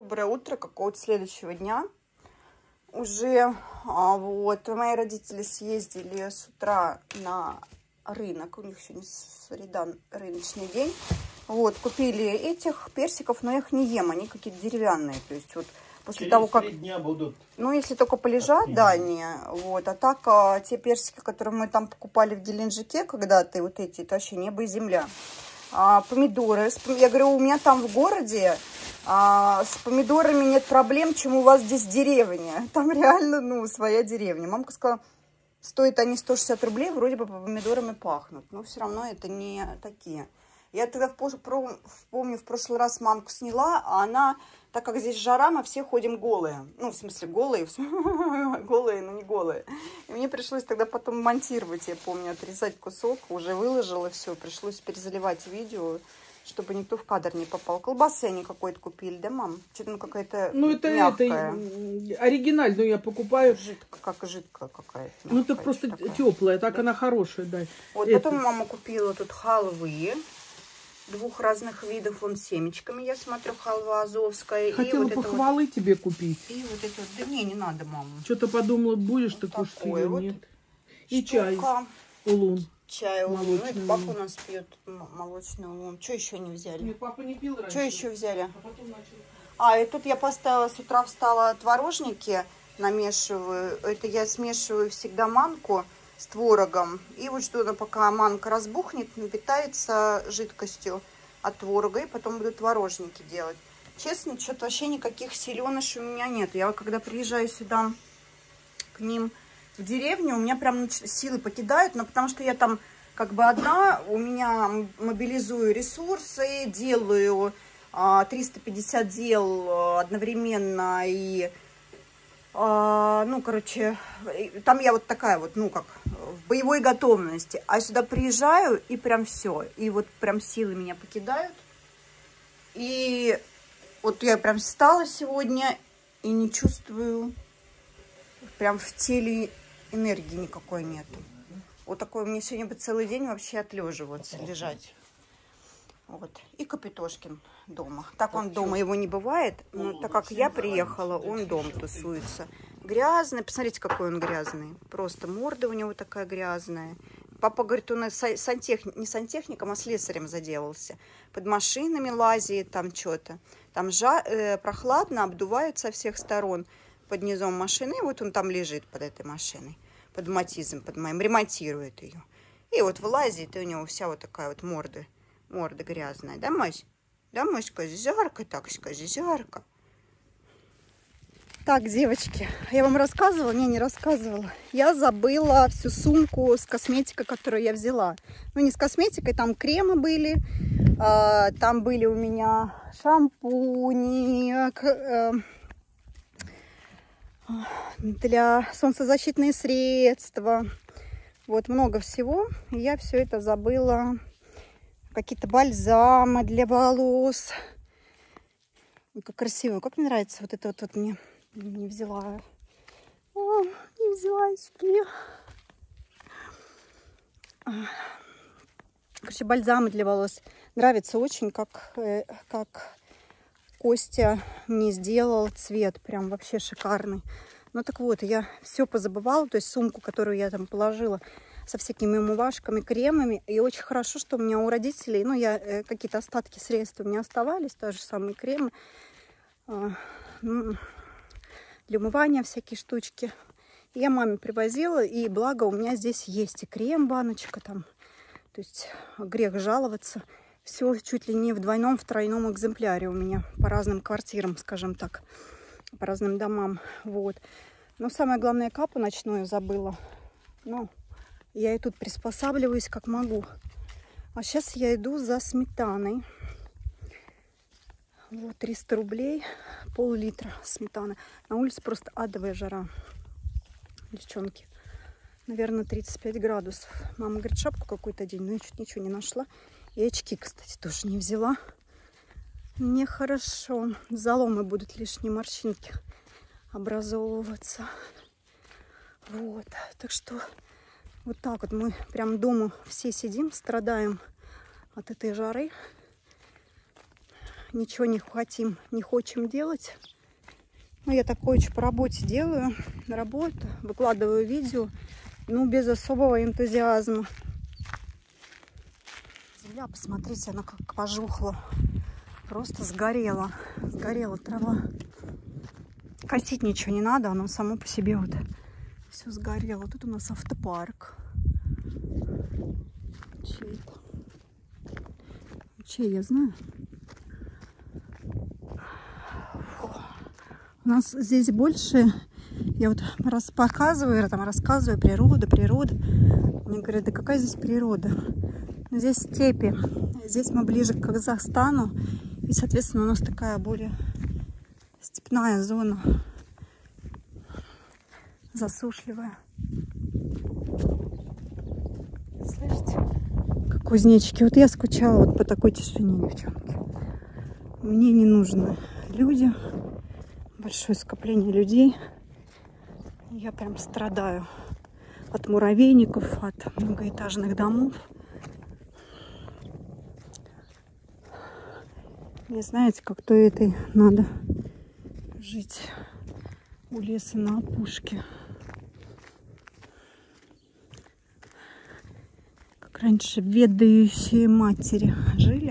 Доброе утро, какого-то следующего дня. Уже вот мои родители съездили с утра на рынок. У них сегодня среда, рыночный день. Вот, купили этих персиков, но я их не ем, они какие-то деревянные. То есть вот после Через того, как... 3 дня будут... Ну, если только полежат, да, они. Вот. А так, те персики, которые мы там покупали в Геленджике когда-то, вот эти, это вообще небо и земля. Помидоры. Я говорю, у меня там в городе с помидорами нет проблем, чем у вас здесь деревня. Там реально, ну, своя деревня. Мамка сказала, стоят они 160 рублей, вроде бы помидорами пахнут. Но все равно это не такие. Я тогда помню, в прошлый раз мамку сняла, а она, так как здесь жара, мы все ходим голые. Ну, в смысле, голые, голые, но не голые. И мне пришлось тогда потом монтировать, я помню, отрезать кусок, уже выложила все, пришлось перезаливать видео, чтобы никто в кадр не попал. Колбасы они какой-то купили, да, мам? Что-то ну какая-то мягкая. Это оригинальную я покупаю. Жидкая какая-то. Ну, это просто теплая, так да? Она хорошая, да. Вот потом мама купила тут халвы. 2 разных видов, вон семечками, я смотрю, халва азовская. Хотела и вот похвалы вот, тебе купить. И вот эти вот, да не надо, мама. Что-то подумала, будешь вот такой, что вот нет. И чай, улун. Чай, улун. Ну, папа у нас пьет молочный улун. Что еще не взяли? Нет, папа не пил раньше. Что еще взяли? А потом начал. И тут я поставила, с утра встала, творожники намешиваю. Это я смешиваю всегда манку с творогом. И вот что, пока манка разбухнет, напитается жидкостью от творога, и потом буду творожники делать. Честно, что-то вообще никаких селенышей у меня нет. Я когда приезжаю сюда к ним в деревню, у меня прям силы покидают, но потому что я там как бы одна, у меня мобилизую ресурсы, делаю 350 дел одновременно и... ну, короче, там я вот такая вот, ну, как в боевой готовности. А сюда приезжаю, и прям все. И вот прям силы меня покидают. И вот я прям встала сегодня и не чувствую, прям в теле энергии никакой нету. Вот такой мне сегодня бы целый день вообще отлеживаться, лежать. Вот. И Капитошкин дома. Так он дома, его не бывает, но так как я приехала, он дома тусуется. Грязный, посмотрите, какой он грязный. Просто морда у него такая грязная. Папа говорит, он не сантехником, а слесарем заделался. Под машинами лазит, там что-то. Там прохладно, обдувает со всех сторон под низом машины. И вот он там лежит под этой машиной, под Матизом, под моим, ремонтирует ее. И вот вылазит, и у него вся вот такая вот морда грязная. Да, Мась? Да, Маська, жарко так, скажи, жарко. Так, девочки, я вам рассказывала? Не рассказывала. Я забыла всю сумку с косметикой, которую я взяла. Ну, не с косметикой, там кремы были. Там были у меня шампуни, для солнцезащитные средства. Вот, много всего. И я все это забыла. Какие-то бальзамы для волос. Ой, как красиво. Как мне нравится вот это вот мне не взяла. О, не взяла очки. Короче, бальзамы для волос. Нравится очень, как Костя мне сделал цвет. Прям вообще шикарный. Ну так вот, я все позабывала. То есть сумку, которую я там положила со всякими умывашками, кремами. И очень хорошо, что у меня у родителей, ну, какие-то остатки средств у меня оставались, те же самые кремы, для умывания всякие штучки. И я маме привозила, и благо у меня здесь есть и крем, баночка там. То есть грех жаловаться. Все чуть ли не в двойном, в тройном экземпляре у меня по разным квартирам, скажем так, по разным домам. Вот. Но самое главное, капу ночную забыла. Ну, я и тут приспосабливаюсь как могу. А сейчас я иду за сметаной. Вот 300 рублей, пол-литра сметаны. На улице просто адовая жара, девчонки. Наверное, 35 градусов. Мама говорит, шапку какую-то день, но я чуть ничего не нашла. И очки, кстати, тоже не взяла. Нехорошо. Заломы будут, лишние морщинки образовываться. Вот, так что... Вот так вот мы прям дома все сидим, страдаем от этой жары. ничего не хочем делать. Ну, я такое очень по работе делаю. Работу, выкладываю видео, ну, без особого энтузиазма. Земля, посмотрите, она как пожухла. Просто сгорела. Сгорела трава. Косить ничего не надо, оно само по себе вот все сгорело. Тут у нас автопарк. Чей это? Чей, я знаю. Фу. У нас здесь больше, я вот рассказываю природа. Мне говорят, да какая здесь природа? Но здесь степи. Здесь мы ближе к Казахстану. И, соответственно, у нас такая более степная зона. Засушливая. Слышите? Как кузнечики. Вот я скучала вот по такой тишине, девчонки. Мне не нужны люди. Большое скопление людей. Я прям страдаю от муравейников, от многоэтажных домов. Не знаете, как то этой надо жить у леса на опушке. Как раньше ведающие матери жили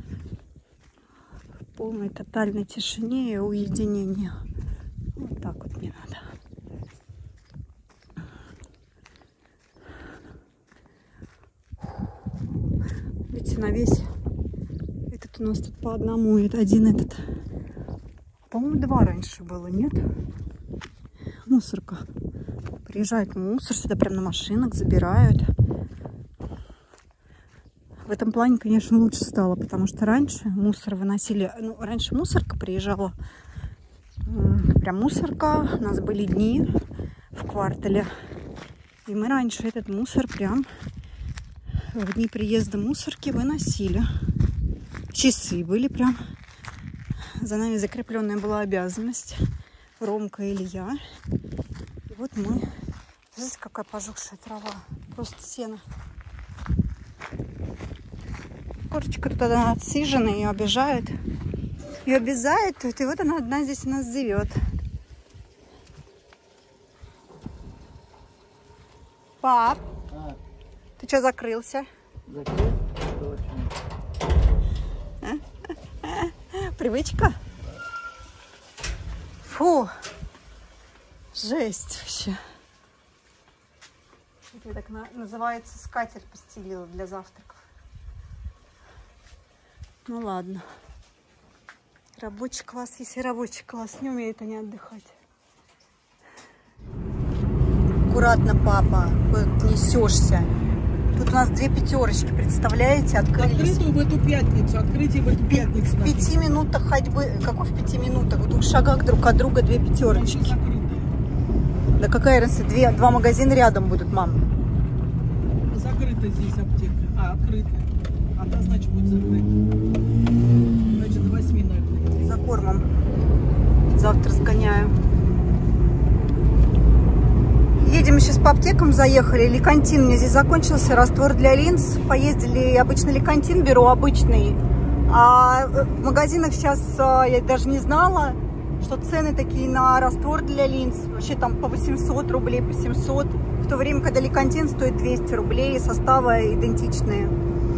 в полной тотальной тишине и уединении. Вот так вот мне надо. Видите, на весь этот у нас тут по одному, это один этот. По-моему, два раньше было, нет? Мусорка. Приезжает мусор сюда прям на машинах, забирают. В этом плане, конечно, лучше стало, потому что раньше мусор выносили. Ну, раньше мусорка приезжала. Прям мусорка. У нас были дни в квартале. И мы раньше этот мусор прям в дни приезда мусорки выносили. Часы были прям. За нами закрепленная была обязанность. Ромка или я. И вот мы. Видите, какая пожухшая трава. Просто сено. Курочка тут она отсижена, ее обижают. Ее обязают. И вот она одна здесь у нас живет. Пап, ты что закрылся? Закрыл? Точно. Привычка? Фу. Жесть вообще. Это так называется, скатерть постелила для завтраков. Ну ладно. Рабочий класс, если рабочий класс, не умеют они отдыхать. Аккуратно, папа, куда ты несешься. Тут у нас 2 пятерочки, представляете, открылись. Открытую в эту пятницу, открытие в эту пятницу. В 5 минутах ходьбы, какой в 5 минутах? В 2 шагах друг от друга 2 пятерочки. Да какая разница, 2 магазина рядом будут, мам. Закрыта здесь аптека, открытая. А та, значит, будет закрыта. Значит, до 8, наверное. За кормом. Завтра сгоняю. Едем сейчас по аптекам, заехали. Ликантин мне здесь закончился, раствор для линз. Поездили, обычно Ликантин беру, обычный. А в магазинах сейчас я даже не знала, что цены такие на раствор для линз. Вообще там по 800 рублей, по 700. В то время, когда Ликантин стоит 200 рублей, составы идентичные.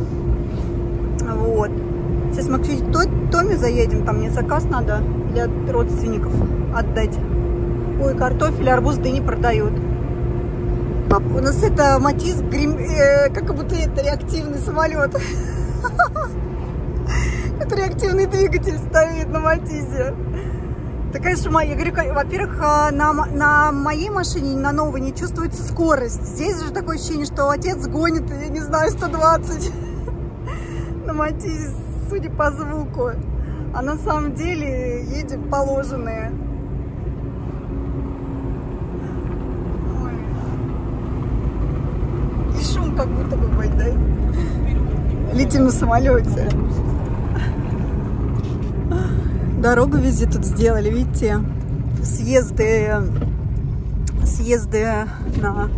Вот. Сейчас мы к Томе заедем, там мне заказ надо для родственников отдать. Ой, картофель, арбуз, дыни продают. У нас это Матис, как будто это реактивный самолет. Это реактивный двигатель стоит на Матизе. Да, конечно, я говорю, во-первых, на моей машине, на новой, не чувствуется скорость. Здесь же такое ощущение, что отец гонит, я не знаю, 120 на Матизе, судя по звуку. А на самом деле едем положенные. Шум как будто бы будет, да? Летим на самолете. Дорогу везде тут сделали, видите? Съезды на...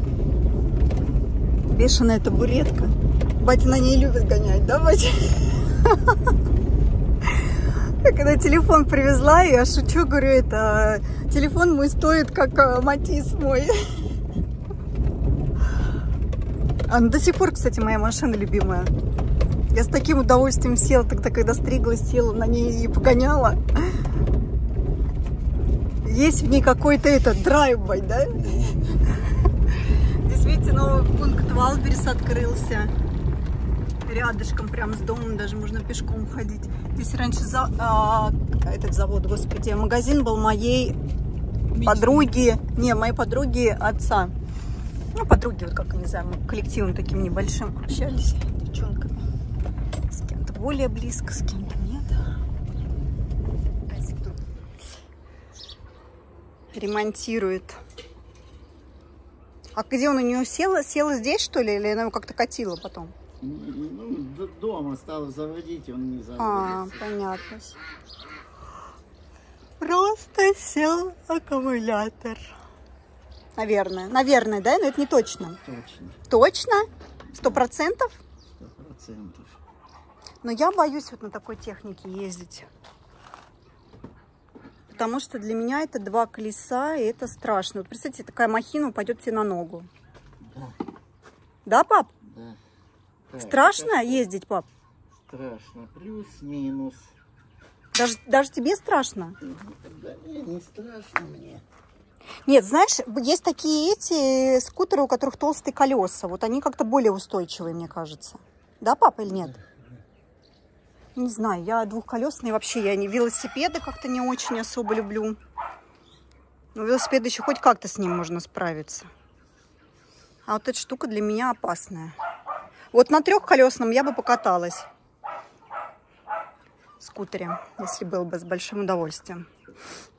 Бешеная табуретка. Батя на ней любит гонять, да, батя? Когда телефон привезла, я шучу, говорю, это телефон мой стоит как Матис мой. Она до сих пор, кстати, моя машина любимая. Я с таким удовольствием села, тогда, когда стриглась, села на ней и погоняла. Есть в ней какой-то драйв-бай, да? Здесь, видите, новый пункт Валберес открылся. Рядышком, прям с домом, даже можно пешком ходить. Здесь раньше этот завод, господи, магазин был моей подруги, моей подруги отца. Ну, подруги, вот как, не знаю, мы коллективом таким небольшим общались, девчонками. С кем-то более близко, с кем-то нет. Ремонтирует. А где он у нее села? Села здесь, что ли? Или она его как-то катила потом? Ну, дома стала заводить, он не заводится. А, понятно. Просто сел аккумулятор. Наверное, да? Но это не точно. Точно. Точно? 100%? 100%. Но я боюсь вот на такой технике ездить. Потому что для меня это 2 колеса, и это страшно. Вот представьте, такая махина упадет тебе на ногу. Да. Да, пап? Да. Так, Страшно ездить, пап? Страшно. Плюс-минус. Даже тебе страшно? Да не страшно мне. Нет, знаешь, есть такие эти скутеры, у которых толстые колеса. Вот они как-то более устойчивые, мне кажется. Да, папа, или нет? Не знаю, я двухколесные вообще, я не велосипеды как-то не очень особо люблю. Но велосипед еще хоть как-то с ним можно справиться. А вот эта штука для меня опасная. Вот на 3-колесном я бы покаталась. В скутере, если было бы с большим удовольствием.